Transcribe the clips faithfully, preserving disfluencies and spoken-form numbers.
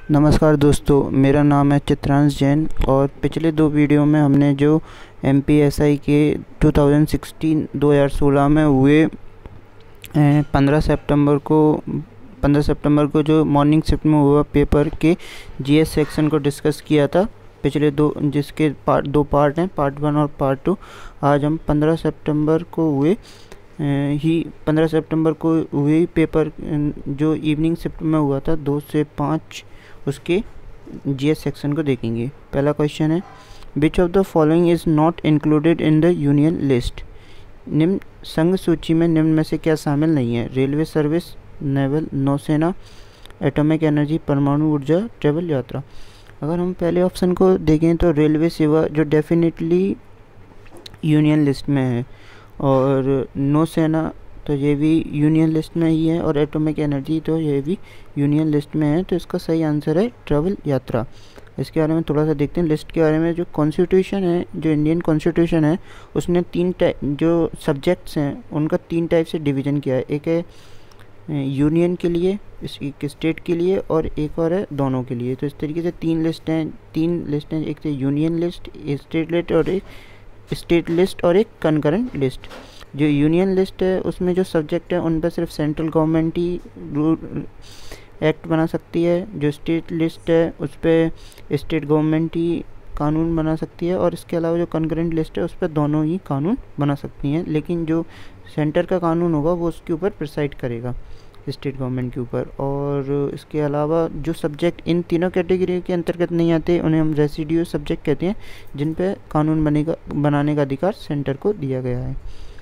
नमस्कार दोस्तों, मेरा नाम है चित्रांश जैन और पिछले दो वीडियो में हमने जो एम पी एस आई के दो हज़ार सोलह दो हज़ार सोलह में हुए पंद्रह सितंबर को पंद्रह सितंबर को जो मॉर्निंग शिफ्ट में हुआ पेपर के जी एस सेक्शन को डिस्कस किया था। पिछले दो जिसके पार्ट दो पार्ट हैं, पार्ट वन और पार्ट टू। आज हम पंद्रह सितंबर को हुए ही पंद्रह सितंबर को हुए पेपर जो इवनिंग शिफ्ट में हुआ था दो से पाँच, उसके जीएस सेक्शन को देखेंगे। पहला क्वेश्चन है, which of the following is not included in the union list. निम्न संघ सूची में निम्न में से क्या शामिल नहीं है? रेलवे सर्विस, नेवल, नौसेना, एटॉमिक एनर्जी, परमाणु ऊर्जा, ट्रेवल यात्रा। अगर हम पहले ऑप्शन को देखें तो रेलवे सेवा जो डेफिनेटली यूनियन लिस्ट में है, और नौसेना तो ये भी यूनियन लिस्ट में ही है, और एटॉमिक एनर्जी तो ये भी यूनियन लिस्ट में है। तो इसका सही आंसर है ट्रैवल यात्रा। इसके बारे में थोड़ा सा देखते हैं लिस्ट के बारे में। जो कॉन्स्टिट्यूशन है, जो इंडियन कॉन्स्टिट्यूशन है, उसने तीन टाइप जो सब्जेक्ट्स हैं उनका तीन टाइप से डिवीज़न किया है। एक है यूनियन के लिए, एक स्टेट के लिए, और एक और है दोनों के लिए। तो इस तरीके से तीन लिस्ट हैं तीन लिस्ट हैं एक तो यूनियन लिस्ट, स्टेट लिस्ट और एक स्टेट लिस्ट और एक कंकरेंट लिस्ट। जो यूनियन लिस्ट है उसमें जो सब्जेक्ट है उन पर सिर्फ सेंट्रल गवर्नमेंट ही रूल एक्ट बना सकती है। जो स्टेट लिस्ट है उस पर स्टेट गवर्नमेंट ही कानून बना सकती है, और इसके अलावा जो कंकरेंट लिस्ट है उस पर दोनों ही कानून बना सकती हैं। लेकिन जो सेंटर का कानून होगा वो उसके ऊपर प्रिसाइड करेगा, स्टेट गवर्नमेंट के ऊपर। और इसके अलावा जो सब्जेक्ट इन तीनों कैटेगरी के अंतर्गत नहीं आते उन्हें हम रेसिड्यू सब्जेक्ट कहते हैं, जिन पे कानून बनेगा बनाने का अधिकार सेंटर को दिया गया है।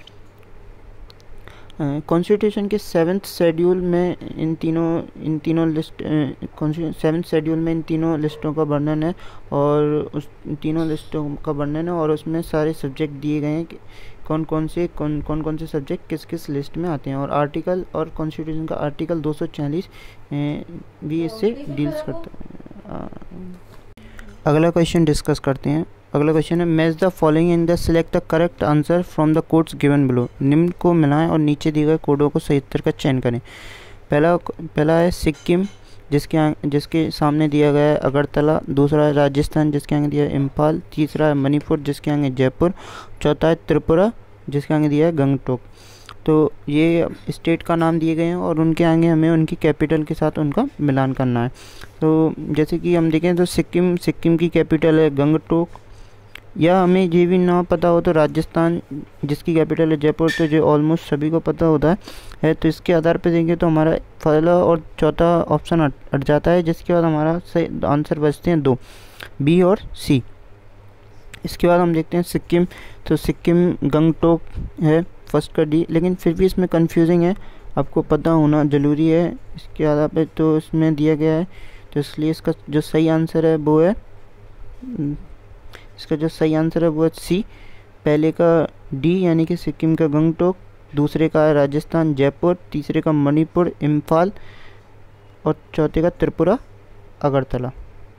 कॉन्स्टिट्यूशन के सेवन्थ शेड्यूल में इन तीनों इन तीनों लिस्ट सेवन्थ शेड्यूल में इन तीनों लिस्टों का वर्णन है, और उस तीनों लिस्टों का वर्णन है और उसमें सारे सब्जेक्ट दिए गए हैं कि कौन कौन से कौन कौन कौन से सब्जेक्ट किस किस लिस्ट में आते हैं। और आर्टिकल और कॉन्स्टिट्यूशन का आर्टिकल दो सौ चालीस भी इससे डील्स करता है। अगला क्वेश्चन डिस्कस करते हैं। अगला क्वेश्चन है, match the following in the select the correct answer from the codes given below. निम्न को मिलाएं और नीचे दिए गए कोडों को सही उत्तर का चयन करें। पहला पहला है सिक्किम, जिसके जिसके सामने दिया गया है अगरतला। दूसरा है राजस्थान, जिसके आगे दिया है इम्फाल। तीसरा है मणिपुर, जिसके आगे जयपुर। चौथा है त्रिपुरा, जिसके आगे दिया है गंगटोक। तो ये स्टेट का नाम दिए गए हैं और उनके आगे हमें उनकी कैपिटल के साथ उनका मिलान करना है। तो जैसे कि हम देखें तो सिक्किम सिक्किम की कैपिटल है गंगटोक, या हमें ये भी ना पता हो तो राजस्थान, जिसकी कैपिटल है जयपुर। तो जो ऑलमोस्ट सभी को पता होता है, है तो इसके आधार पर देंगे तो हमारा पहला और चौथा ऑप्शन हट जाता है, जिसके बाद हमारा सही आंसर बचते हैं दो, बी और सी। इसके बाद हम देखते हैं सिक्किम। तो सिक्किम गंगटोक है फर्स्ट का डी, लेकिन फिर भी इसमें कन्फ्यूजिंग है, आपको पता होना ज़रूरी है। इसके आधार पर तो इसमें दिया गया है, तो इसलिए इसका जो सही आंसर है वो है इसका जो सही आंसर है वो है सी। पहले का डी यानी कि सिक्किम का गंगटोक, दूसरे का है राजस्थान जयपुर, तीसरे का मणिपुर इम्फाल, और चौथे का त्रिपुरा अगरतला।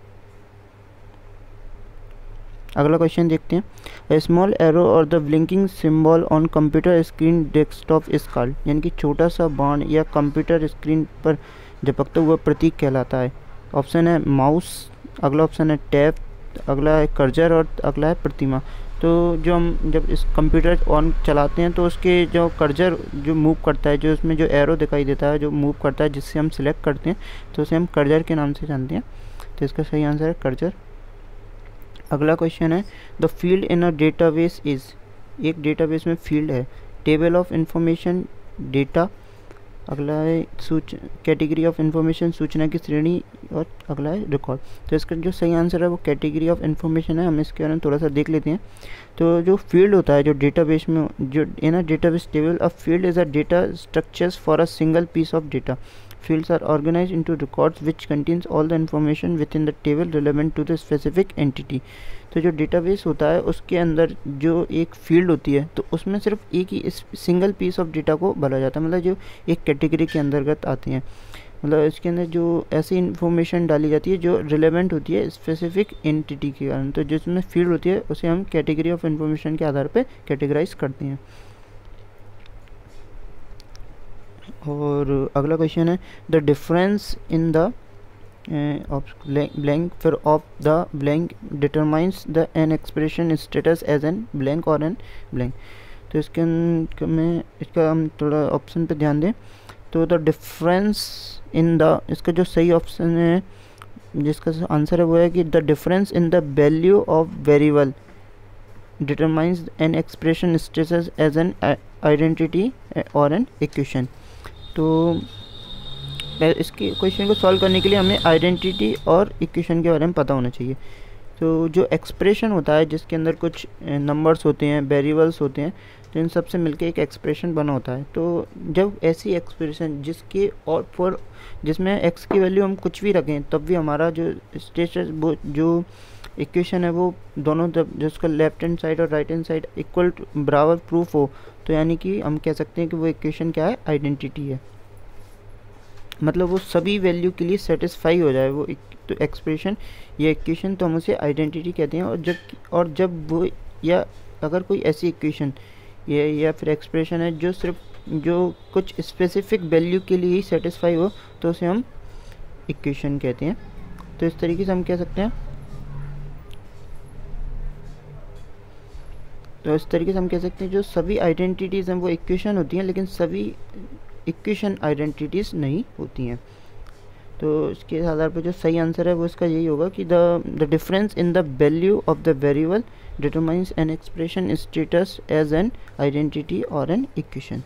अगला क्वेश्चन देखते हैं, ए स्मॉल एरो और the blinking symbol on computer screen desktop is called. यानी कि छोटा सा बाण या कंप्यूटर स्क्रीन पर झपकता हुआ प्रतीक कहलाता है। ऑप्शन है माउस, अगला ऑप्शन है टैब, अगला है कर्जर, और अगला है प्रतिमा। तो जो हम जब इस कंप्यूटर ऑन चलाते हैं तो उसके जो कर्जर जो मूव करता है, जो उसमें जो एरो दिखाई देता है जो मूव करता है, जिससे हम सिलेक्ट करते हैं, तो उसे हम कर्जर के नाम से जानते हैं। तो इसका सही आंसर है कर्जर। अगला क्वेश्चन है, the field in a database is. एक डेटाबेस में फील्ड है टेबल ऑफ इंफॉर्मेशन, डेटा। अगला है सूच कैटेगरी ऑफ इंफॉर्मेशन, सूचना की श्रेणी, और अगला है रिकॉर्ड। तो इसका जो सही आंसर है वो कैटेगरी ऑफ इंफॉर्मेशन है। हम इसके बारे में थोड़ा सा देख लेते हैं। तो जो फील्ड होता है जो डेटाबेस में, जो in a database table, a field is a data structures for a single piece of data. Fields are organized into records which contains all the information within the table relevant to the specific entity। तो जो database होता है उसके अंदर जो एक field होती है, तो उसमें सिर्फ एक ही इस सिंगल पीस ऑफ डेटा को भरा जाता है, मतलब जो एक कैटेगरी के अंतर्गत आते हैं। मतलब इसके अंदर जो ऐसी इन्फॉर्मेशन डाली जाती है जो रिलेवेंट होती है स्पेसिफिक एंटिटी के कारण। तो जिसमें फील्ड होती है उसे हम कैटेगरी ऑफ इन्फॉर्मेशन के आधार पर कैटेगराइज करते हैं। और अगला क्वेश्चन है, the difference in the blank फिर of the blank determines the an expression status as an blank और एन ब्लैंक। तो इसके में इसका हम थोड़ा ऑप्शन पे ध्यान दें तो द डिफरेंस इन द, इसका जो सही ऑप्शन है जिसका आंसर है वो है कि the difference in the value of variable determines an expression status as an identity और एन इक्वेशन। तो इसकी क्वेश्चन को सॉल्व करने के लिए हमें आइडेंटिटी और इक्वेशन के बारे में पता होना चाहिए। तो जो एक्सप्रेशन होता है जिसके अंदर कुछ नंबर्स होते हैं, वेरिएबल्स होते हैं, तो इन सब से मिलके एक एक्सप्रेशन बना होता है। तो जब ऐसी एक्सप्रेशन जिसके और फॉर जिसमें एक्स की वैल्यू हम कुछ भी रखें तब भी हमारा जो स्टेटस वो जो इक्वेशन है वो दोनों जब जिसका लेफ्ट हैंड साइड और राइट हैंड साइड इक्वल बराबर प्रूफ हो तो यानी कि हम कह सकते हैं कि वो इक्वेशन क्या है, आइडेंटिटी है। मतलब वो सभी वैल्यू के लिए सेटिस्फाई हो जाए वो तो एक्सप्रेशन या इक्वेशन, तो हम उसे आइडेंटिटी कहते हैं। और जब और जब वो या अगर कोई ऐसी इक्वेशन या या फिर एक्सप्रेशन है जो सिर्फ जो कुछ स्पेसिफिक वैल्यू के लिए ही सेटिस्फाई हो तो उसे हम इक्वेशन कहते हैं। तो इस तरीके से हम कह सकते हैं तो इस तरीके से हम कह सकते हैं जो सभी आइडेंटिटीज़ हैं वो इक्वेशन होती हैं, लेकिन सभी इक्वेशन आइडेंटिटीज़ नहीं होती हैं। तो इसके आधार पर जो सही आंसर है वो इसका यही होगा कि the the difference in the value of the variable determines an expression status as an identity और एन इक्वेशन।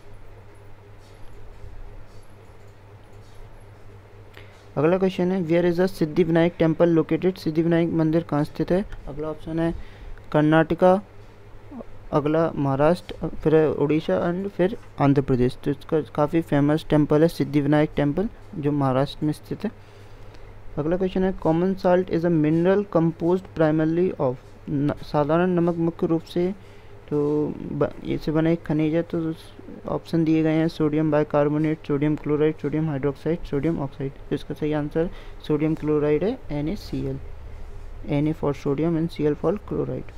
अगला क्वेश्चन है where is the Siddhi Vinayak temple located. Siddhi Vinayak मंदिर कहाँ स्थित है? अगला ऑप्शन है कर्नाटका, अगला महाराष्ट्र, फिर उड़ीसा एंड फिर आंध्र प्रदेश। तो इसका काफ़ी फेमस टेम्पल है सिद्धि विनायक टेम्पल जो महाराष्ट्र में स्थित है। अगला क्वेश्चन है common salt is a mineral composed primarily of. साधारण नमक मुख्य रूप से तो इससे बना एक खनिज है। तो ऑप्शन दिए गए हैं sodium bicarbonate, sodium chloride, sodium hydroxide, sodium oxide. तो इसका सही आंसर सोडियम क्लोराइड है, N A C L, N A for sodium and C L for chloride.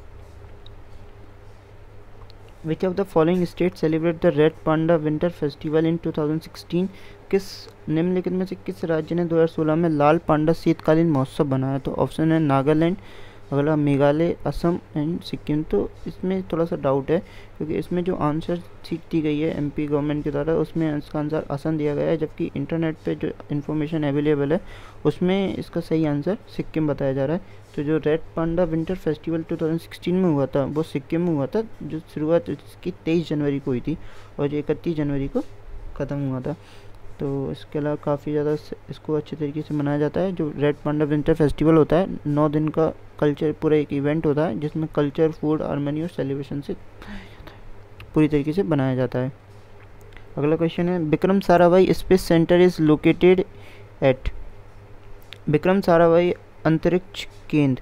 Which of the following states celebrate the Red Panda Winter Festival in twenty sixteen? किस निम्नलिखित में से किस राज्य ने दो हज़ार सोलह में लाल पांडा शीतकालीन महोत्सव बनाया? तो ऑप्शन है नागालैंड, अगला मेघालय, असम एंड सिक्किम। तो इसमें थोड़ा सा डाउट है क्योंकि इसमें जो आंसर शीट दी गई है एमपी गवर्नमेंट के द्वारा उसमें इसका आंसर असम दिया गया है, जबकि इंटरनेट पे जो इन्फॉर्मेशन अवेलेबल है उसमें इसका सही आंसर सिक्किम बताया जा रहा है। तो जो रेड पांडा विंटर फेस्टिवल दो हज़ार सोलह में हुआ था वो सिक्किम में हुआ था, जो शुरुआत इसकी तेईस जनवरी को हुई थी और जो इकतीस जनवरी को ख़त्म हुआ था। तो इसके अलावा काफ़ी ज़्यादा इसको अच्छे तरीके से मनाया जाता है। जो रेड पांडा विंटर फेस्टिवल होता है नौ दिन का कल्चर पूरा एक इवेंट होता है जिसमें कल्चर, फूड, हारमोनी और सेलिब्रेशन से पूरी तरीके से बनाया जाता है। अगला क्वेश्चन है Vikram Sarabhai space centre is located at. Vikram Sarabhai अंतरिक्ष केंद्र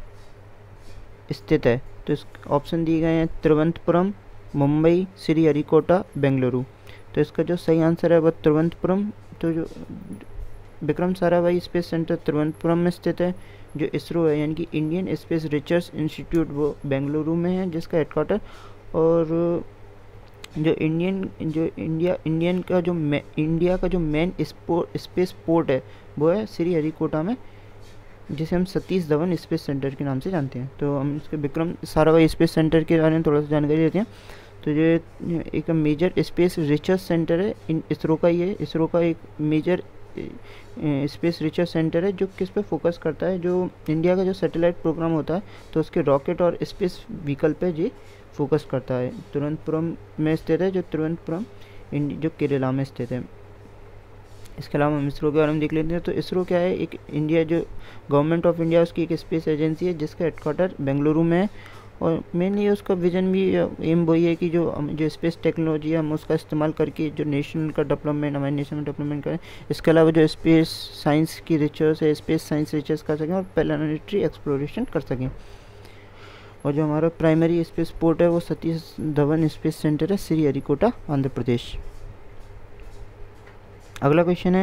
स्थित है। तो इस ऑप्शन दिए गए हैं तिरुवनंतपुरम, मुंबई, श्रीहरिकोटा, बेंगलुरु। तो इसका जो सही आंसर है वह तिरुवनंतपुरम। तो जो विक्रम साराभाई स्पेस सेंटर तिरुवनंतपुरम में स्थित है। जो इसरो है यानी कि इंडियन स्पेस रिसर्च इंस्टीट्यूट वो बेंगलुरु में है जिसका हेडक्वार्टर। और जो इंडियन जो इंडिया इंडियन का जो इंडिया का जो मेन स्पेस पोर्ट है वो है श्रीहरिकोटा में, जिसे हम सतीश धवन स्पेस सेंटर के नाम से जानते हैं। तो हम इसके विक्रम साराभाई स्पेस सेंटर के बारे में थोड़ा सा जानकारी देते हैं। तो ये एक मेजर स्पेस रिसर्च सेंटर है, इन इसरो का ये इसरो का एक मेजर स्पेस रिसर्च सेंटर है जो किस पे फोकस करता है, जो इंडिया का जो सैटेलाइट प्रोग्राम होता है तो उसके रॉकेट और स्पेस व्हीकल पे ये फोकस करता है। तिरुवनंतपुरम में स्थित है, जो तिरुवनंतपुरम जो केरला में स्थित है। इसके अलावा हम इसरो के बारे में देख लेते हैं। तो इसरो क्या है, एक इंडिया जो गवर्नमेंट ऑफ इंडिया उसकी एक स्पेस एजेंसी है जिसका हेडक्वार्टर बेंगलुरु में है। और मेनली उसका विजन भी एम वही है कि जो जो स्पेस टेक्नोलॉजी है हम उसका इस्तेमाल करके जो नेशन का डेवलपमेंट हमारे नेशन में डेवलपमेंट करें। इसके अलावा जो स्पेस साइंस की रिसर्च है, स्पेस साइंस रिसर्च कर सकें और प्लैनेटरी एक्सप्लोरेशन कर सकें। और जो हमारा प्राइमरी स्पेस पोर्ट है वो सतीश धवन स्पेस सेंटर है, श्रीहरिकोटा, आंध्र प्रदेश। अगला क्वेश्चन है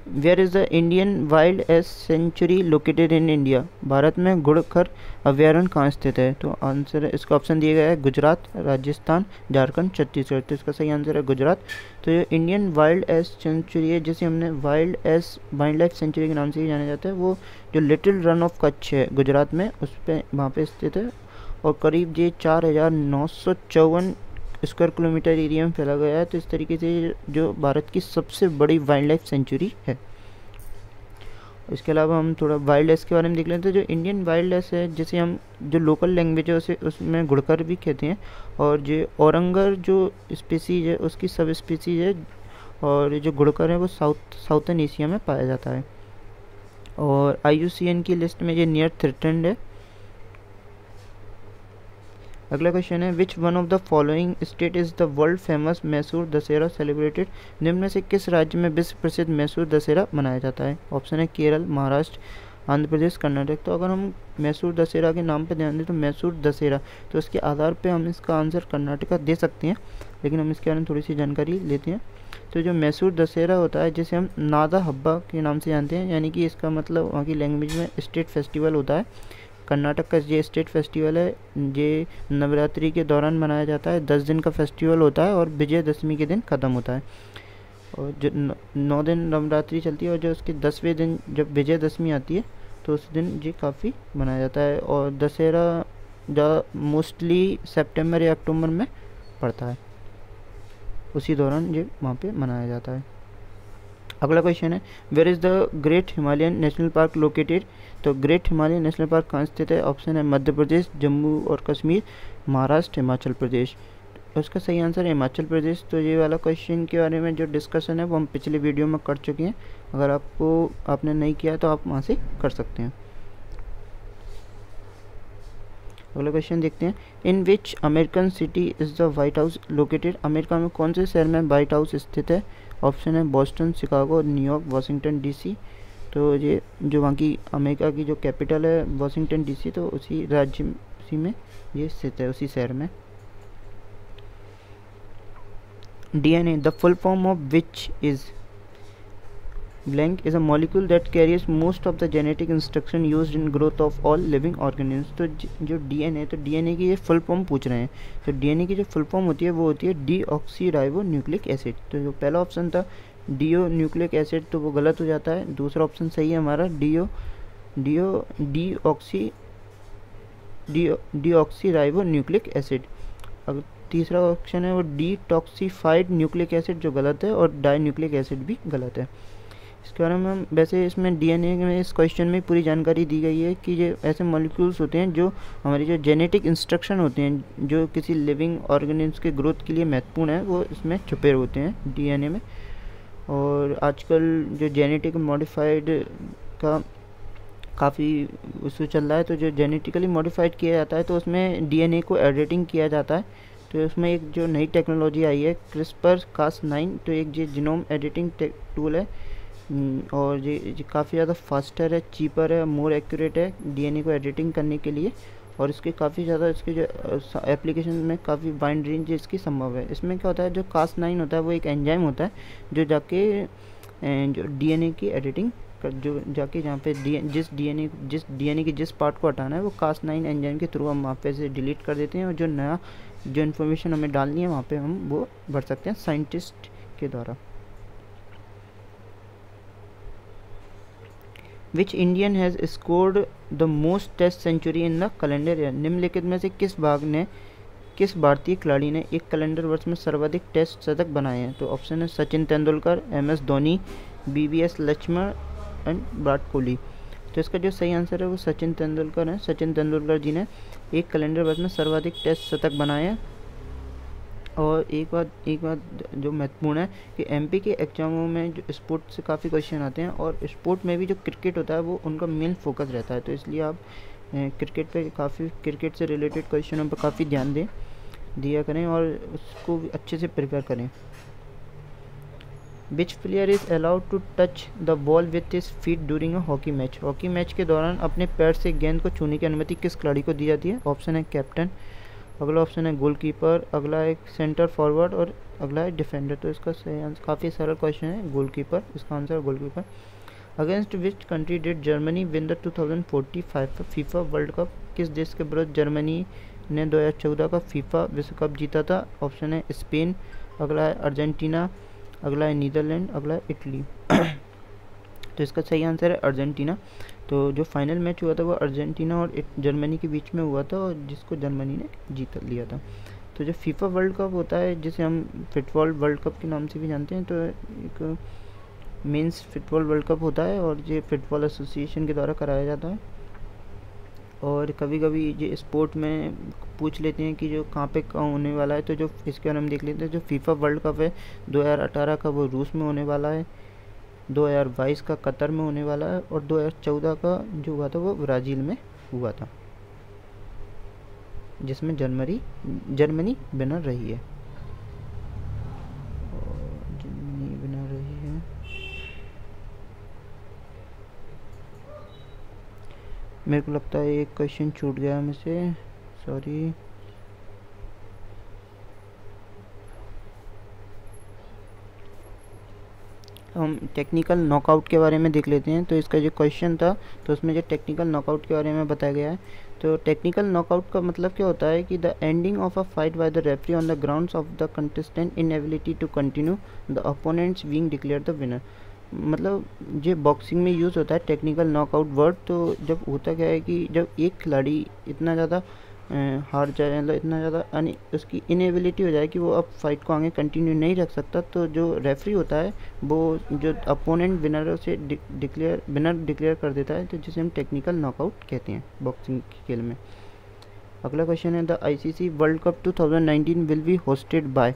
where is the Indian wild ass sanctuary located in India, Bharat में घुड़खर अभ्यारण्य कहाँ स्थित है? तो आंसर है इसका ऑप्शन दिया गया है गुजरात, राजस्थान, झारखंड, छत्तीसगढ़। तो इसका सही आंसर है गुजरात। तो ये इंडियन वाइल्ड एस सेंचुरी है, जिसे हमने wild ass wildlife sanctuary के नाम से ही जाना जाता है, वो जो लिटिल रन ऑफ कच्छ है गुजरात में, उस पर वहाँ पर स्थित है। और करीब ये चार हज़ार नौ सौ चौवन स्क्वायर किलोमीटर एरिया में फैला गया है। तो इस तरीके से जो भारत की सबसे बड़ी वाइल्ड लाइफ सेंचुरी है। इसके अलावा हम थोड़ा वाइल्ड एस के बारे में देख लेते हैं। जो इंडियन वाइल्ड एस है, जिसे हम जो लोकल लैंग्वेज है उसे उसमें घुड़खर भी कहते हैं। और जो औरंगर जो स्पीसीज है उसकी सब स्पीसीज है, और जो घुड़खर है वो साउथ साउथर्न एशिया में पाया जाता है। और आई यू सी एन की लिस्ट में ये नियर थ्रेटेंड है। अगला क्वेश्चन है which one of the following state is the world famous Mysore Dussehra celebrated, निम्न में से किस राज्य में विश्व प्रसिद्ध मैसूर दशहरा मनाया जाता है? ऑप्शन है केरल, महाराष्ट्र, आंध्र प्रदेश, कर्नाटक। तो अगर हम मैसूर दशहरा के नाम पर ध्यान दें तो मैसूर दशहरा, तो इसके आधार पे हम इसका आंसर कर्नाटक दे सकते हैं, लेकिन हम इसके बारे में थोड़ी सी जानकारी लेते हैं। तो जो मैसूर दशहरा होता है, जिसे हम नादा हब्बा के नाम से जानते हैं, यानी कि इसका मतलब वहाँ की लैंग्वेज में स्टेट फेस्टिवल होता है। कर्नाटक का ये स्टेट फेस्टिवल है, ये नवरात्रि के दौरान मनाया जाता है। दस दिन का फेस्टिवल होता है और विजयदशमी के दिन ख़त्म होता है। और जो नौ दिन नवरात्रि चलती है और जो उसके दसवें दिन जब विजयदशमी आती है तो उस दिन ये काफ़ी मनाया जाता है। और दशहरा जो मोस्टली सितंबर या अक्टूबर में पड़ता है, उसी दौरान ये वहाँ पे मनाया जाता है। अगला क्वेश्चन है where is the great Himalayan national park located, तो ग्रेट हिमालयन नेशनल पार्क कहाँ स्थित है? ऑप्शन है मध्य प्रदेश, जम्मू और कश्मीर, महाराष्ट्र, हिमाचल प्रदेश। उसका सही आंसर है हिमाचल प्रदेश। तो ये वाला क्वेश्चन के बारे में जो डिस्कशन है वो हम पिछले वीडियो में कर चुके हैं, अगर आपको आपने नहीं किया तो आप वहाँ से कर सकते हैं। अगला क्वेश्चन देखते हैं in which American city is the White House located, America में कौन से शहर में वाइट हाउस स्थित है? ऑप्शन है Boston, Chicago, New York, Washington DC. तो ये जो वहाँ की अमेरिका की जो कैपिटल है वाशिंगटन डीसी, तो उसी राज्य उसी में ये स्थित है, उसी शहर में। DNA the full form of which is blank is a molecule that carries most of the genetic instruction used in growth of all living organisms। तो जो डीएनए, तो डीएनए की ये फुल फॉर्म पूछ रहे हैं। तो डीएनए की जो फुल फॉर्म होती है वो होती है डीऑक्सीराइबो न्यूक्लिक एसिड। तो जो पहला ऑप्शन था डीओ न्यूक्लिक एसिड, तो वो गलत हो जाता है। दूसरा ऑप्शन सही है हमारा deo deo deoxy deoxyribonucleic acid. अब तीसरा ऑप्शन है वो डीटॉक्सीफाइड न्यूक्लिक एसिड, जो गलत है, और डाई न्यूक्लिक एसिड भी गलत है। इसके बारे में हम वैसे इसमें डीएनए में इस क्वेश्चन में पूरी जानकारी दी गई है कि ये ऐसे मॉलिक्यूल्स होते हैं जो हमारी जो जेनेटिक इंस्ट्रक्शन होते हैं जो किसी लिविंग ऑर्गेनिज्म के ग्रोथ के लिए महत्वपूर्ण है, वो इसमें छुपे होते हैं डीएनए में। और आजकल जो जेनेटिक मॉडिफाइड का काफ़ी इशू चल रहा है, तो जो जेनेटिकली मॉडिफाइड किया जाता है तो उसमें डीएनए को एडिटिंग किया जाता है। तो उसमें एक जो नई टेक्नोलॉजी आई है क्रिस्पर कास नाइन, तो एक जो जीनोम एडिटिंग टूल है, और ये, ये काफ़ी ज़्यादा फास्टर है, चीपर है, मोर एक्यूरेट है डीएनए को एडिटिंग करने के लिए। और इसके काफ़ी ज़्यादा इसके जो एप्लीकेशन में काफ़ी वाइड रेंज इसकी संभव है। इसमें क्या होता है, जो कास नाइन होता है वो एक एंजाइम होता है जो जाके जो डीएनए की एडिटिंग कर जो जाके जहाँ पे डी जिस डीएनए जिस डीएनए की जिस पार्ट को हटाना है वो कास नाइन एंजाइम के थ्रू हम वहाँ पे से डिलीट कर देते हैं, और जो नया जो इन्फॉर्मेशन हमें डालनी है वहाँ पे हम वो भर सकते हैं साइंटिस्ट के द्वारा। Which Indian has scored the most test century in the calendar year, निम्नलिखित में से किस भाग ने किस भारतीय खिलाड़ी ने एक कैलेंडर वर्ष में सर्वाधिक टेस्ट शतक बनाए हैं? तो ऑप्शन है Sachin Tendulkar, M S Dhoni, B V S Laxman and Virat Kohli. तो इसका जो सही आंसर है वो सचिन तेंदुलकर है। सचिन तेंदुलकर जी ने एक कैलेंडर वर्ष में सर्वाधिक टेस्ट शतक बनाए हैं। और एक बात एक बात जो महत्वपूर्ण है कि एमपी के एग्जामों में जो स्पोर्ट से काफ़ी क्वेश्चन आते हैं, और स्पोर्ट में भी जो क्रिकेट होता है वो उनका मेन फोकस रहता है। तो इसलिए आप क्रिकेट पे काफ़ी क्रिकेट से रिलेटेड क्वेश्चनों पर काफ़ी ध्यान दें दिया करें और उसको अच्छे से प्रिपेयर करें। Which player is allowed to touch the ball with his feet during a hockey match, hockey match के दौरान अपने पैर से गेंद को छूने की अनुमति किस खिलाड़ी को दी जाती है? ऑप्शन है कैप्टन, अगला ऑप्शन है गोलकीपर, अगला है सेंटर फॉरवर्ड और अगला है डिफेंडर। तो इसका सही आंसर, काफ़ी सरल क्वेश्चन है, गोलकीपर, इसका आंसर है goalkeeper. Against which country did Germany win the two thousand forty five FIFA world cup? किस देश के विरुद्ध जर्मनी ने दो हज़ार चौदह का फीफा विश्व कप जीता था? ऑप्शन है स्पेन, अगला है अर्जेंटीना, अगला है नीदरलैंड, अगला है इटली। तो इसका सही आंसर है अर्जेंटीना। तो जो फाइनल मैच हुआ था वो अर्जेंटीना और जर्मनी के बीच में हुआ था और जिसको जर्मनी ने जीत लिया था। तो जो फीफा वर्ल्ड कप होता है, जिसे हम फुटबॉल वर्ल्ड कप के नाम से भी जानते हैं, तो एक मेंस फुटबॉल वर्ल्ड कप होता है और ये फुटबॉल एसोसिएशन के द्वारा कराया जाता है। और कभी कभी ये स्पोर्ट में पूछ लेते हैं कि जो कहाँ पे कहाँ होने वाला है, तो जो इसके बारे में देख लेते हैं। जो फीफा वर्ल्ड कप है दो हज़ार अठारह का वो रूस में होने वाला है, दो हज़ार बाईस का कतर में होने वाला है और दो हज़ार चौदह का जो हुआ था वो ब्राज़ील में हुआ था, जिसमें जर्मनी जर्मनी विनर रही है। जर्मनी विनर रही है। मेरे को लगता है एक क्वेश्चन छूट गया मुझसे, सॉरी। हम टेक्निकल नॉकआउट के बारे में देख लेते हैं। तो इसका जो क्वेश्चन था तो उसमें जो टेक्निकल नॉकआउट के बारे में बताया गया है। तो टेक्निकल नॉकआउट का मतलब क्या होता है कि the ending of a fight by the referee on the grounds of the contestant inability to continue the opponents being declare the winner. मतलब ये बॉक्सिंग में यूज़ होता है टेक्निकल नॉकआउट वर्ड। तो जब होता क्या है कि जब एक खिलाड़ी इतना ज़्यादा हार जाए, मतलब इतना ज़्यादा उसकी इनएबिलिटी हो जाए कि वो अब फाइट को आगे कंटिन्यू नहीं रख सकता, तो जो रेफरी होता है वो जो अपोनेंट विनर से डिक्लेयर विनर डिक्लेयर कर देता है, तो जिसे हम टेक्निकल नॉकआउट कहते हैं बॉक्सिंग के खेल में। अगला क्वेश्चन है the ICC world cup two thousand nineteen will be hosted by.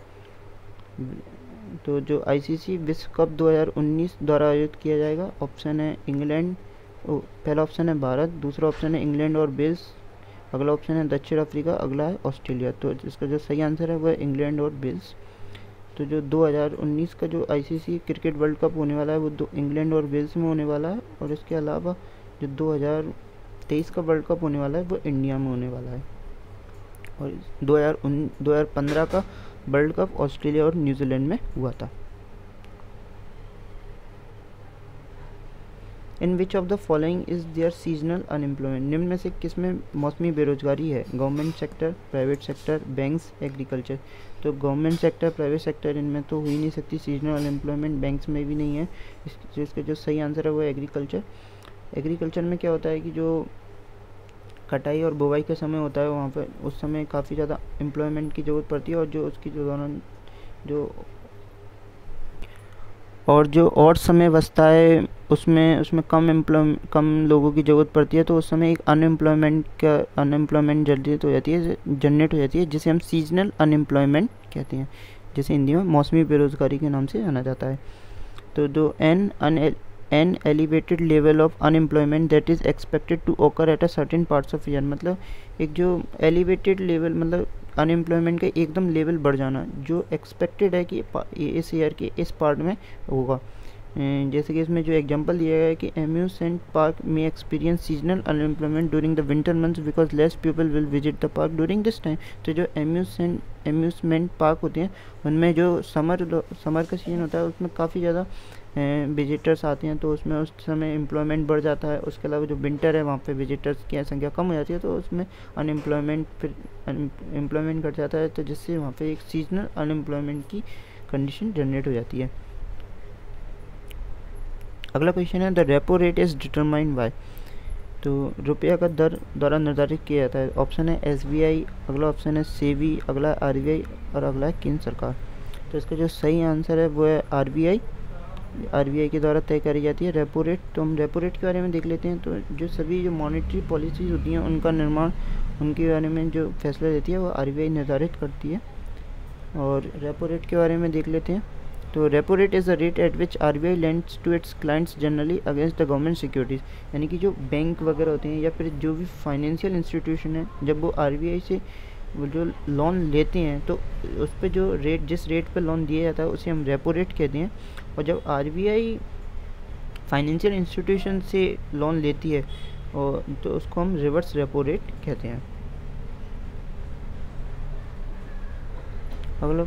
तो जो आईसीसी विश्व कप दो हज़ार उन्नीस द्वारा आयोजित किया जाएगा, ऑप्शन है इंग्लैंड, पहला ऑप्शन है भारत, दूसरा ऑप्शन है इंग्लैंड और वेल्स, अगला ऑप्शन है दक्षिण अफ्रीका, अगला है ऑस्ट्रेलिया। तो इसका जो सही आंसर है वो है इंग्लैंड और वेल्स। तो जो दो हज़ार उन्नीस का जो आईसीसी क्रिकेट वर्ल्ड कप होने वाला है वो दो इंग्लैंड और वेल्स में होने वाला है, और इसके अलावा जो दो हज़ार तेईस का वर्ल्ड कप होने वाला है वो इंडिया में होने वाला है, और दो हज़ार पंद्रह का वर्ल्ड कप ऑस्ट्रेलिया और न्यूजीलैंड में हुआ था। In which of the following is there seasonal unemployment? निम्न में से किस में मौसमी बेरोजगारी है? Government sector, private sector, banks, agriculture. तो गवर्नमेंट सेक्टर, प्राइवेट सेक्टर इनमें तो हो ही नहीं सकती सीजनल अनएम्प्लॉयमेंट, बैंक्स में भी नहीं है। इस इसका जो सही आंसर है वो एग्रीकल्चर। एग्रीकल्चर में क्या होता है कि जो कटाई और बुवाई का समय होता है वहाँ पर उस समय काफ़ी ज़्यादा एम्प्लॉयमेंट की ज़रूरत पड़ती है, और जो उसकी जो दौरान जो और जो और समय बचता है उसमें उसमें कम एम्प्लॉय कम लोगों की ज़रूरत पड़ती है, तो उस समय एक अनएम्प्लॉयमेंट का अनएम्प्लॉयमेंट जनरेट हो जाती है जनरेट हो जाती है जिसे हम सीजनल अनएम्प्लॉयमेंट कहते हैं, जिसे हिंदी में मौसमी बेरोजगारी के नाम से जाना जाता है। तो जो an un an elevated level of unemployment that is expected to occur at a certain parts of year, मतलब एक जो एलिवेटेड लेवल मतलब अनएम्प्लॉयमेंट का एकदम लेवल बढ़ जाना जो एक्सपेक्टेड है कि इस ईयर के इस पार्ट में होगा। जैसे कि इसमें जो एग्जांपल दिया गया है कि एम्यूजमेंट पार्क में experience seasonal unemployment during the winter months because less people will visit the park during this time. तो जो एम्यूजमेंट एम्यूजमेंट पार्क होते हैं उनमें जो समर समर का सीजन होता है उसमें काफ़ी ज़्यादा विजिटर्स आते हैं, तो उसमें उस समय एम्प्लॉयमेंट बढ़ जाता है। उसके अलावा जो विंटर है वहाँ पे विजिटर्स की संख्या कम हो जाती है, तो उसमें अनएम्प्लॉयमेंट फिर एम्प्लॉयमेंट घट जाता है, तो जिससे वहाँ पे एक सीजनल अनएम्प्लॉयमेंट की कंडीशन जनरेट हो जाती है। अगला क्वेश्चन है the repo rate is determined by. तो रुपया का दर द्वारा निर्धारित किया जाता है। ऑप्शन है एसबीआई, अगला ऑप्शन है सेबी, अगला आरबीआई और अगला है केंद्र सरकार। तो इसका जो सही आंसर है वो है आरबीआई। आरबीआई के द्वारा तय करी जाती है रेपो रेट। तो हम रेपो रेट के बारे में देख लेते हैं। तो जो सभी जो मॉनेटरी पॉलिसीज होती हैं उनका निर्माण उनके बारे में जो फैसला देती है वो आरबीआई निर्धारित करती है। और रेपो रेट के बारे में देख लेते हैं। तो repo rate is the rate at which RBI lends to its clients generally against the government securities, यानी कि जो बैंक वगैरह होते हैं या फिर जो भी फाइनेंशियल इंस्टीट्यूशन है जब वो आरबीआई से वो जो लोन लेते हैं तो उस पर जो रेट जिस रेट पर लोन दिया जाता है उसे हम रेपो रेट कहते हैं। और जब आरबीआई फाइनेंशियल इंस्टीट्यूशन से लोन लेती है और तो उसको हम रिवर्स रेपो रेट कहते हैं। अगला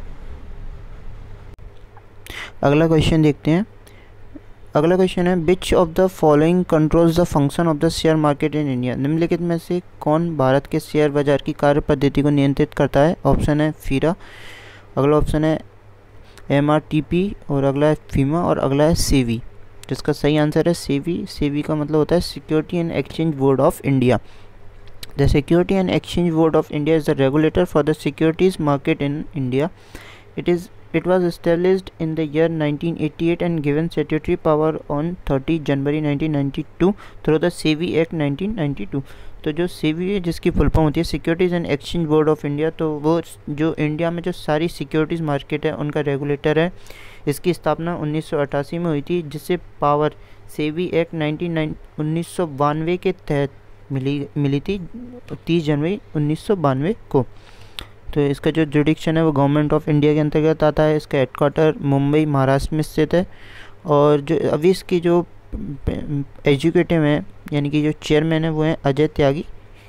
अगला क्वेश्चन देखते हैं। अगला क्वेश्चन है which of the following controls the function of the share market in India. निम्नलिखित में से कौन भारत के शेयर बाजार की कार्य पद्धति को नियंत्रित करता है। ऑप्शन है फीरा, अगला ऑप्शन है एम आर टी पी, और अगला है फीमा, और अगला है सेवी। जिसका सही आंसर है सेवी। सेवी का मतलब होता है security and exchange board of India. The security and exchange board of India is the regulator for the securities market in India. It is It was established in the year nineteen eighty-eight and given statutory power on thirtieth January nineteen ninety-two through the SEBI Act nineteen ninety-two। तो जो सेबी है जिसकी full form होती है securities and exchange board of India, तो वो जो India में जो सारी सिक्योरिटीज़ मार्केट है उनका रेगुलेटर है। इसकी स्थापना उन्नीस सौ अट्ठासी में हुई थी, जिससे पावर सेबी एक्ट नाइनटीन उन्नीस सौ बानवे के तहत मिली मिली थी तीस जनवरी उन्नीस सौ बानवे को। तो इसका जो जुडिक्शन है वो गवर्नमेंट ऑफ इंडिया के अंतर्गत आता है। इसका हेडक्वार्टर मुंबई महाराष्ट्र में स्थित है। और जो अभी इसकी जो एग्जीक्यूटिव है यानी कि जो चेयरमैन है वो है अजय त्यागी।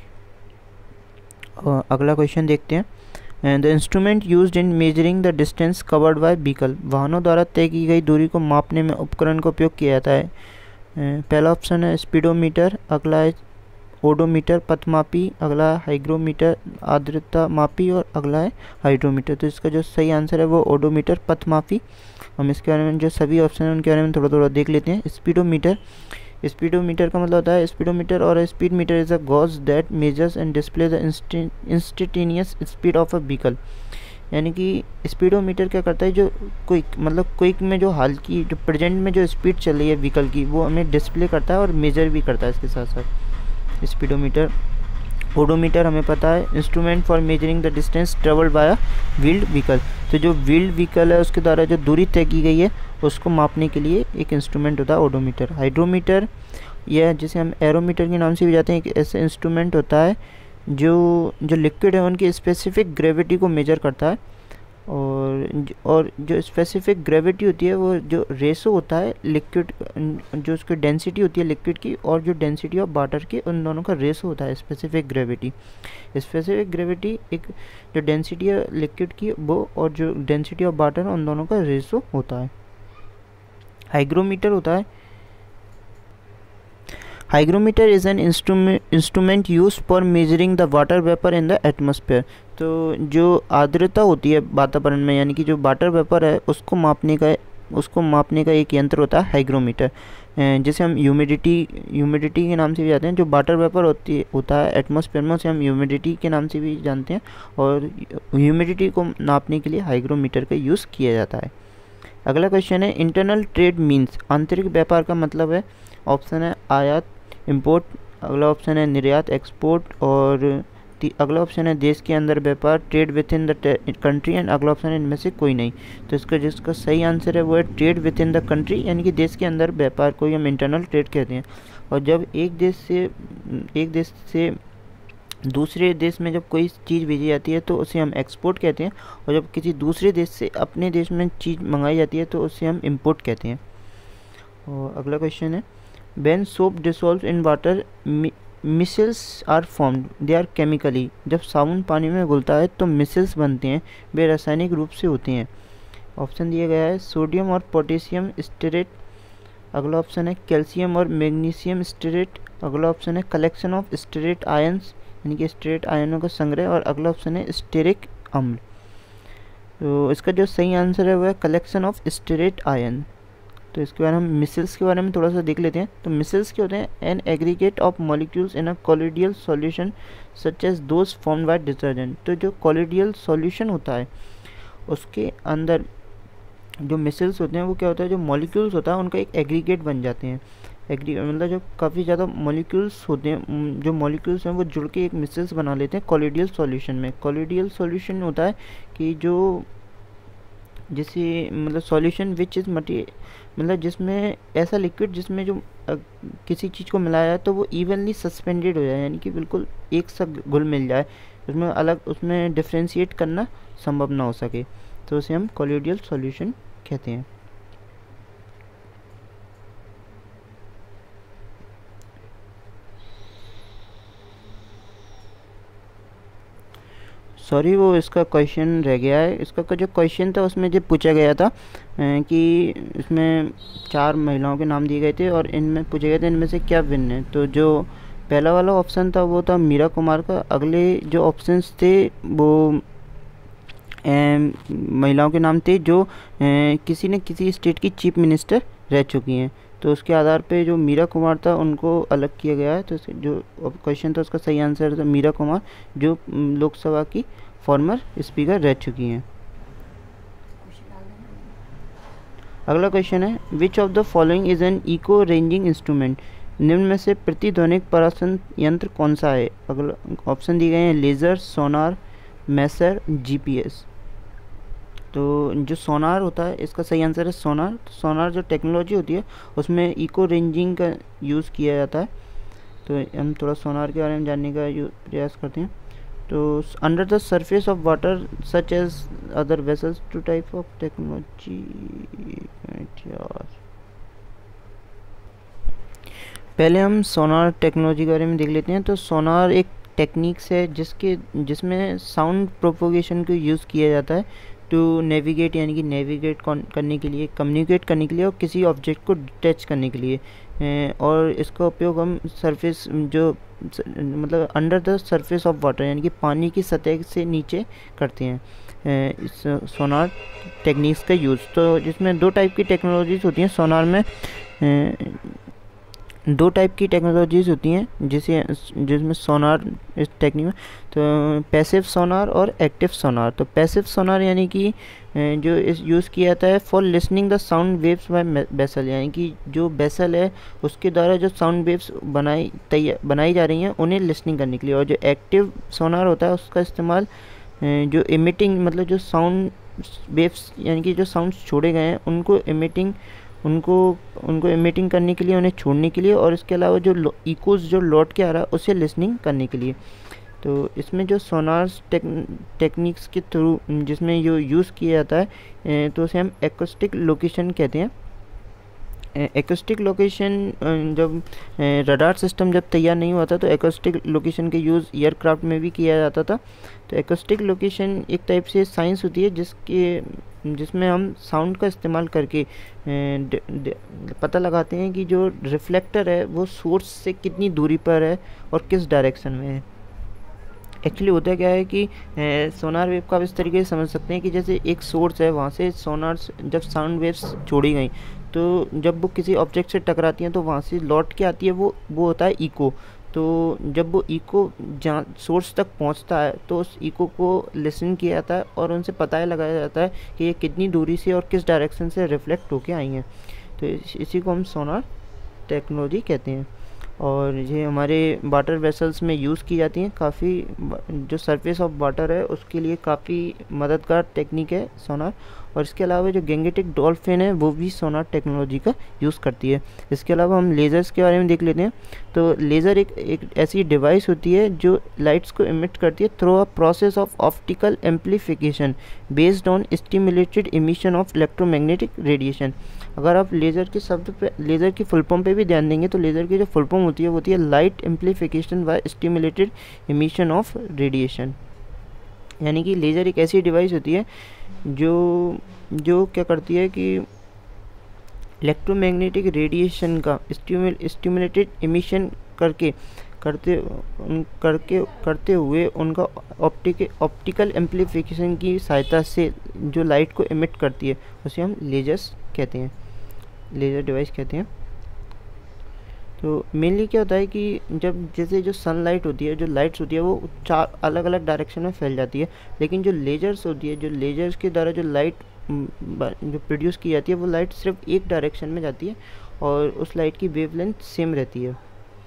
और अगला क्वेश्चन देखते हैं। The instrument used in measuring the distance covered by vehicle. वाहनों द्वारा तय की गई दूरी को मापने में उपकरण का उपयोग किया जाता है। पहला ऑप्शन है स्पीडोमीटर, अगला है ओडोमीटर पथमापी, अगला हाइग्रोमीटर आर्द्रता मापी, और अगला है हाइड्रोमीटर। तो इसका जो सही आंसर है वो ओडोमीटर पथमापी। हम इसके बारे में जो सभी ऑप्शन हैं उनके बारे में थोड़ा थोड़ा देख लेते हैं। स्पीडोमीटर, स्पीडोमीटर का मतलब होता है स्पीडोमीटर और speedometer is a gauge that measures and display the instantaneous speed of a vehicle. यानी कि स्पीडोमीटर क्या करता है, जो क्विक मतलब क्विक में जो हाल की जो प्रेजेंट में जो स्पीड चल रही है व्हीकल की वो हमें डिस्प्ले करता है और मेजर भी करता है इसके साथ साथ। स्पीडोमीटर। ओडोमीटर हमें पता है instrument for measuring the distance travelled by a wheeled vehicle. तो जो व्हील्ड व्हीकल है उसके द्वारा जो दूरी तय की गई है उसको मापने के लिए एक इंस्ट्रूमेंट होता है ओडोमीटर। हाइड्रोमीटर, यह जिसे हम एरोमीटर के नाम से भी जाते हैं, एक ऐसा इंस्ट्रूमेंट होता है जो जो लिक्विड है उनकी स्पेसिफिक ग्रेविटी को मेजर करता है। और और जो स्पेसिफिक ग्रेविटी होती है वो जो रेशो होता है लिक्विड, जो उसकी डेंसिटी होती है लिक्विड की और जो डेंसिटी ऑफ वाटर की, उन दोनों का रेशो होता है स्पेसिफिक ग्रेविटी। स्पेसिफिक ग्रेविटी एक जो डेंसिटी है लिक्विड की वो और जो डेंसिटी ऑफ वाटर उन दोनों का रेशो होता है। हाइग्रोमीटर होता है hygrometer is an instrument use for measuring the water vapour in the atmosphere. तो जो आर्द्रता होती है वातावरण में यानी कि जो वाटर वेपर है उसको मापने का उसको मापने का एक यंत्र होता है हाइग्रोमीटर, जिसे हम ह्यूमिडिटी ह्यूमिडिटी के नाम से भी जानते हैं। जो वाटर वेपर होती होता है एटमॉस्फेयर में उसे हम ह्यूमिडिटी के नाम से भी जानते हैं, और ह्यूमिडिटी को नापने के लिए हाइग्रोमीटर का यूज़ किया जाता है। अगला क्वेश्चन है इंटरनल ट्रेड मीन्स। आंतरिक व्यापार का मतलब है। ऑप्शन है आयात इंपोर्ट, अगला ऑप्शन है निर्यात एक्सपोर्ट, और अगला ऑप्शन है देश के अंदर व्यापार trade within the country, and अगला ऑप्शन है इनमें से कोई नहीं। तो इसका जिसका सही आंसर है वो है trade within the country, यानी कि देश के अंदर व्यापार को हम इंटरनल ट्रेड कहते हैं। और जब एक देश से एक देश से दूसरे देश में जब कोई चीज़ भेजी जाती है तो उसे हम एक्सपोर्ट कहते हैं, और जब किसी दूसरे देश से अपने देश में चीज़ मंगाई जाती है तो उसे हम इम्पोर्ट कहते हैं। और अगला क्वेश्चन है when soap dissolve in water micelles are formed they are chemically. जब साबुन पानी में घुलता है तो मिसल्स बनते हैं, वे रासायनिक रूप से होते हैं। ऑप्शन दिया गया है सोडियम और पोटेशियम स्टेरेट, अगला ऑप्शन है कैल्शियम और मैग्नीशियम स्टेरेट, अगला ऑप्शन है कलेक्शन ऑफ स्टेरेट आयंस यानी कि स्टेरेट आयनों का संग्रह, और अगला ऑप्शन है स्टेरिक अम्ल। तो इसका जो सही आंसर है वह है कलेक्शन ऑफ स्टेरेट आयन। तो इसके बारे में हम मिसल्स के बारे में थोड़ा सा देख लेते हैं। तो मिसल्स क्या होते हैं an aggregate of molecules in a colloidal solution such as those formed by detergent. तो जो कोलिडियल सॉल्यूशन होता है उसके अंदर जो मिसल्स होते हैं वो क्या होता है, जो मॉलिक्यूल्स होता है उनका एक एग्रीगेट बन जाते हैं। एग्री मतलब जो काफ़ी ज़्यादा मॉलिक्यूल्स होते हैं, जो मॉलिक्यूल्स हैं वो जुड़ के एक मिसल्स बना लेते हैं कोलिडियल सॉल्यूशन में। कोलिडियल सॉल्यूशन होता है कि जो जैसे मतलब सॉल्यूशन विच इज़ मटी मतलब जिसमें ऐसा लिक्विड जिसमें जो अ, किसी चीज़ को मिलाया है तो वो इवनली सस्पेंडेड हो जाए, यानी कि बिल्कुल एक सा घुल मिल जाए, उसमें अलग उसमें डिफ्रेंशिएट करना संभव ना हो सके, तो उसे हम कोलिडियल सॉल्यूशन कहते हैं। सॉरी वो इसका क्वेश्चन रह गया है। इसका जो क्वेश्चन था उसमें जो पूछा गया था कि इसमें चार महिलाओं के नाम दिए गए थे और इनमें पूछे गए थे इनमें से क्या भिन्न है। तो जो पहला वाला ऑप्शन था वो था मीरा कुमार का। अगले जो ऑप्शंस थे वो महिलाओं के नाम थे जो ए, किसी न किसी स्टेट की चीफ मिनिस्टर रह चुकी हैं। तो उसके आधार पे जो मीरा कुमार था उनको अलग किया गया है। तो जो क्वेश्चन था उसका सही आंसर था मीरा कुमार, जो लोकसभा की फॉर्मर स्पीकर रह चुकी हैं। अगला क्वेश्चन है which of the following is an echo ranging instrument. निम्न में से प्रतिध्वनिक परासन यंत्र कौन सा है। अगला ऑप्शन दिए गए हैं लेज़र, सोनार, मेसर, जीपीएस। तो जो सोनार होता है इसका सही आंसर है सोनार। तो सोनार जो टेक्नोलॉजी होती है उसमें इको रेंजिंग का यूज़ किया जाता है। तो हम थोड़ा सोनार के बारे में जानने का प्रयास करते हैं। तो under the surface of water such as other vessels to type of technology. यार पहले हम सोनार टेक्नोलॉजी के बारे में देख लेते हैं। तो सोनार एक टेक्निक्स है जिसके जिसमें साउंड प्रोपोगेशन को यूज़ किया जाता है टू नेविगेट, यानी कि नेविगेट करने के लिए, कम्युनिकेट करने के लिए और किसी ऑब्जेक्ट को डिटेच करने के लिए। और इसका उपयोग हम सरफेस जो मतलब under the surface of water, यानी कि पानी की सतह से नीचे करते हैं इस सोनार टेक्निक्स का यूज़। तो जिसमें दो टाइप की टेक्नोलॉजीज़ होती हैं सोनार में। दो टाइप की टेक्नोलॉजीज़ होती हैं जिसे जिसमें सोनार इस टेक्निक में, तो पैसिव सोनार और एक्टिव सोनार। तो पैसिव सोनार यानी कि जो इस यूज़ किया जाता है for listening the sound waves by vessel, यानी कि जो बेसल है उसके द्वारा जो साउंड वेव्स बनाई तैयार बनाई जा रही हैं उन्हें लिसनिंग करने के लिए। और जो एक्टिव सोनार होता है उसका इस्तेमाल जो इमिटिंग मतलब जो साउंड वेव्स यानी कि जो साउंड्स छोड़े गए हैं उनको इमिटिंग उनको उनको इमिटिंग करने के लिए, उन्हें छोड़ने के लिए, और इसके अलावा जो इकोज जो लौट के आ रहा है उसे लिसनिंग करने के लिए। तो इसमें जो सोनार्स टेक, टेक्निक्स के थ्रू जिसमें जो यूज़ किया जाता है तो उसे हम एक्यूस्टिक लोकेशन कहते हैं। एक्यूस्टिक लोकेशन जब रडार सिस्टम जब तैयार नहीं हुआ था तो एक्यूस्टिक लोकेशन के यूज़ एयरक्राफ्ट में भी किया जाता था। तो एक्यूस्टिक लोकेशन एक टाइप से साइंस होती है जिसके जिसमें हम साउंड का इस्तेमाल करके ड, ड, पता लगाते हैं कि जो रिफ्लेक्टर है वो सोर्स से कितनी दूरी पर है और किस डायरेक्शन में है। एक्चुअली होता क्या है कि ए, सोनार वेव का आप इस तरीके से समझ सकते हैं कि जैसे एक सोर्स है, वहाँ से सोनार जब साउंड वेव्स छोड़ी गई तो जब वो किसी ऑब्जेक्ट से टकराती हैं तो वहाँ से लौट के आती है, वो वो होता है इको। तो जब वो इको जहाँ सोर्स तक पहुँचता है तो उस इको को लिसन किया जाता है और उनसे पता लगाया जाता है कि ये कितनी दूरी से और किस डायरेक्शन से रिफ्लेक्ट होके आई हैं। तो इस, इसी को हम सोनार टेक्नोलॉजी कहते हैं। और ये हमारे वाटर वेसल्स में यूज़ की जाती हैं। काफ़ी जो सरफेस ऑफ वाटर है उसके लिए काफ़ी मददगार टेक्निक है सोनार। और इसके अलावा जो गैंगेटिक डॉल्फिन है वो भी सोनार टेक्नोलॉजी का यूज़ करती है। इसके अलावा हम लेज़र्स के बारे में देख लेते हैं। तो लेज़र एक एक ऐसी डिवाइस होती है जो लाइट्स को इमिट करती है through a process of optical amplification based on stimulated emission of electromagnetic radiation. अगर आप लेज़र के शब्द पे लेज़र की फुल फॉर्म पे भी ध्यान देंगे तो लेज़र की जो फुल फॉर्म होती है वो होती है light amplification by stimulated emission of radiation. यानी कि लेज़र एक ऐसी डिवाइस होती है जो जो क्या करती है कि इलेक्ट्रोमैग्नेटिक रेडिएशन का स्टिमुलेटेड इमिशन करके करते करके करते हुए उनका ऑप्टिक ऑप्टिकल एम्पलीफिकेशन की सहायता से जो लाइट को इमिट करती है उसे हम लेजर्स कहते हैं, लेज़र डिवाइस कहते हैं। तो मेनली क्या होता है कि जब जैसे जो सनलाइट होती है, जो लाइट्स होती है वो चार अलग अलग डायरेक्शन में फैल जाती है, लेकिन जो लेजर्स होती है, जो लेजर्स के द्वारा जो लाइट जो प्रोड्यूस की जाती है वो लाइट सिर्फ एक डायरेक्शन में जाती है और उस लाइट की वेवलेंथ सेम रहती है।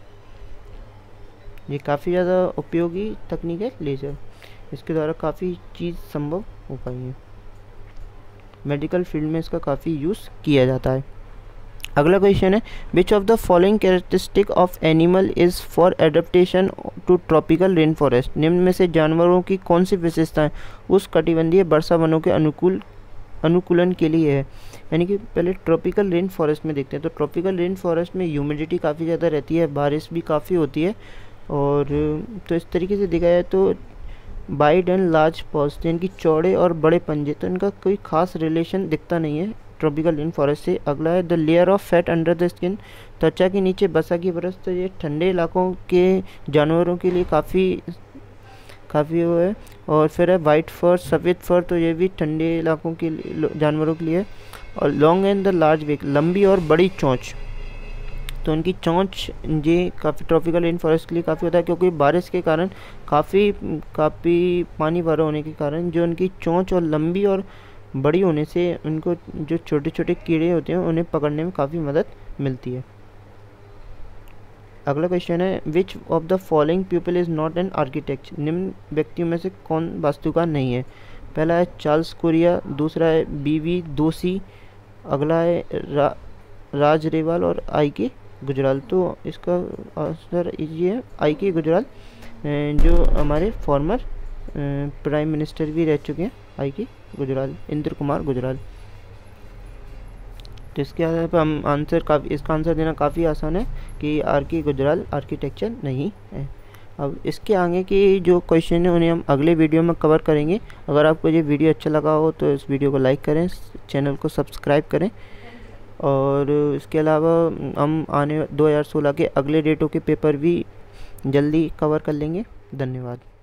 ये काफ़ी ज़्यादा उपयोगी तकनीक है लेज़र। इसके द्वारा काफ़ी चीज़ संभव हो पाई है। मेडिकल फील्ड में इसका काफ़ी यूज़ किया जाता है। अगला क्वेश्चन है which of the following characteristic of animal is for adaptation to tropical rain forest. निम्न में से जानवरों की कौन सी विशेषताएं उस कटिबंधीय वर्षा वनों के अनुकूल अनुकूलन के लिए है। यानी कि पहले ट्रॉपिकल रेन फॉरेस्ट में देखते हैं। तो ट्रॉपिकल रेन फॉरेस्ट में ह्यूमिडिटी काफ़ी ज़्यादा रहती है, बारिश भी काफ़ी होती है। और तो इस तरीके से देखा जाए तो वाइड एंड लार्ज पॉज, तो इनकी चौड़े और बड़े पंजे, तो इनका कोई खास रिलेशन दिखता नहीं है ट्रॉपिकल रेन फॉरेस्ट से। अगला है the layer of fat under the skin, त्वचा के नीचे बसा की परत, तो ये ठंडे इलाकों के जानवरों के लिए काफ़ी काफ़ी वो है। और फिर है वाइट फर, सफ़ेद फर, तो ये भी ठंडे इलाकों के लिए जानवरों के लिए। और long and the large beak, लंबी और बड़ी चोंच, तो उनकी चोंच ये काफ़ी ट्रॉपिकल रेन फॉरेस्ट के लिए काफ़ी होता है, क्योंकि बारिश के कारण काफ़ी काफ़ी पानी भरा होने के कारण जो उनकी चोंच और लंबी और बड़ी होने से उनको जो छोटे छोटे कीड़े होते हैं उन्हें पकड़ने में काफ़ी मदद मिलती है। अगला क्वेश्चन है which of the following people is not an architect, निम्न व्यक्तियों में से कौन वास्तुकार नहीं है। पहला है चार्ल्स कोरिया, दूसरा है बी वी दोषी, अगला है रा, राज रेवाल और आई के गुजराल। तो इसका आंसर ये है आई के गुजराल, जो हमारे फॉर्मर प्राइम मिनिस्टर भी रह चुके हैं, आई के गुजराल, इंद्र कुमार गुजराल। तो इसके आधार पर हम आंसर काफ़ी इसका आंसर देना काफ़ी आसान है कि आर के गुजराल आर्किटेक्चर नहीं है। अब इसके आगे के जो क्वेश्चन है उन्हें हम अगले वीडियो में कवर करेंगे। अगर आपको ये वीडियो अच्छा लगा हो तो इस वीडियो को लाइक करें, चैनल को सब्सक्राइब करें, और इसके अलावा हम आने दो हज़ार सोलह के अगले डेटों के पेपर भी जल्दी कवर कर लेंगे। धन्यवाद।